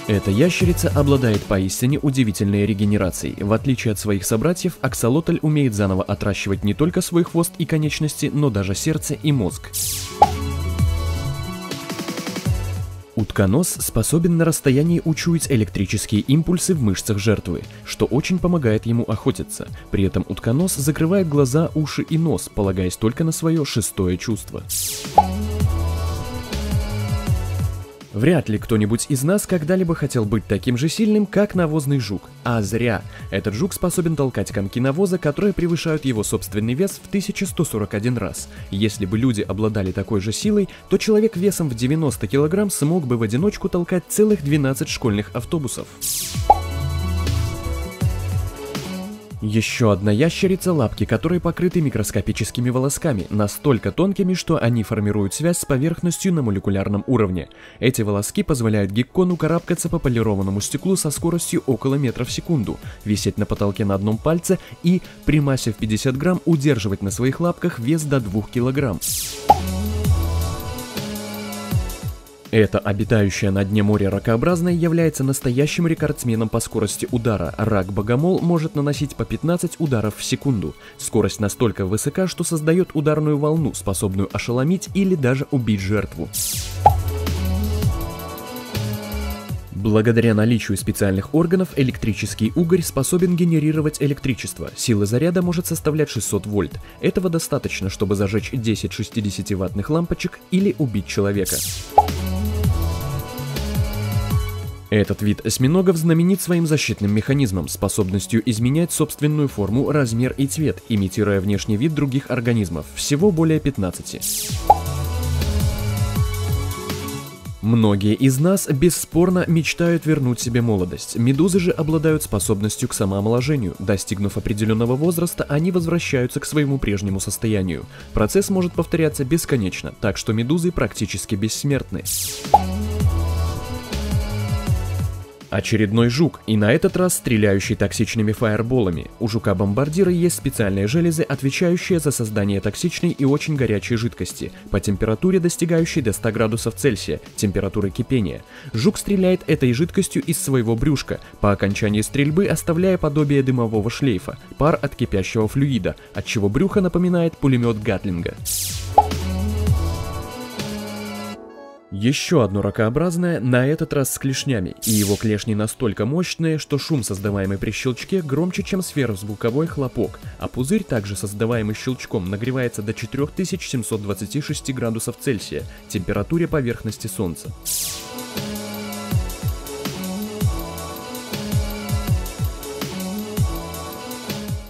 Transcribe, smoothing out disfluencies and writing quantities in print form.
Эта ящерица обладает поистине удивительной регенерацией. В отличие от своих собратьев, аксолотль умеет заново отращивать не только свой хвост и конечности, но даже сердце и мозг. Утконос способен на расстоянии учуять электрические импульсы в мышцах жертвы, что очень помогает ему охотиться. При этом утконос закрывает глаза, уши и нос, полагаясь только на свое шестое чувство. Вряд ли кто-нибудь из нас когда-либо хотел быть таким же сильным, как навозный жук. А зря. Этот жук способен толкать комки навоза, которые превышают его собственный вес в 1141 раз. Если бы люди обладали такой же силой, то человек весом в 90 килограмм смог бы в одиночку толкать целых 12 школьных автобусов. Еще одна ящерица, лапки которой покрыты микроскопическими волосками, настолько тонкими, что они формируют связь с поверхностью на молекулярном уровне. Эти волоски позволяют геккону карабкаться по полированному стеклу со скоростью около метра в секунду, висеть на потолке на одном пальце и, при массе в 50 грамм, удерживать на своих лапках вес до 2 килограмм. Эта обитающая на дне моря ракообразная является настоящим рекордсменом по скорости удара. Рак-богомол может наносить по 15 ударов в секунду. Скорость настолько высока, что создает ударную волну, способную ошеломить или даже убить жертву. Благодаря наличию специальных органов, электрический угорь способен генерировать электричество. Сила заряда может составлять 600 вольт. Этого достаточно, чтобы зажечь 10 60-ваттных лампочек или убить человека. Этот вид осьминогов знаменит своим защитным механизмом, способностью изменять собственную форму, размер и цвет, имитируя внешний вид других организмов, всего более 15. Многие из нас бесспорно мечтают вернуть себе молодость. Медузы же обладают способностью к самоомоложению. Достигнув определенного возраста, они возвращаются к своему прежнему состоянию. Процесс может повторяться бесконечно, так что медузы практически бессмертны. Очередной жук, и на этот раз стреляющий токсичными фаерболами. У жука-бомбардира есть специальные железы, отвечающие за создание токсичной и очень горячей жидкости, по температуре, достигающей до 100 градусов Цельсия, температуры кипения. Жук стреляет этой жидкостью из своего брюшка, по окончании стрельбы оставляя подобие дымового шлейфа, пар от кипящего флюида, отчего брюхо напоминает пулемет Гатлинга. Еще одно ракообразное, на этот раз с клешнями, и его клешни настолько мощные, что шум, создаваемый при щелчке, громче, чем сверхзвуковой хлопок, а пузырь, также создаваемый щелчком, нагревается до 4726 градусов Цельсия, температуре поверхности Солнца.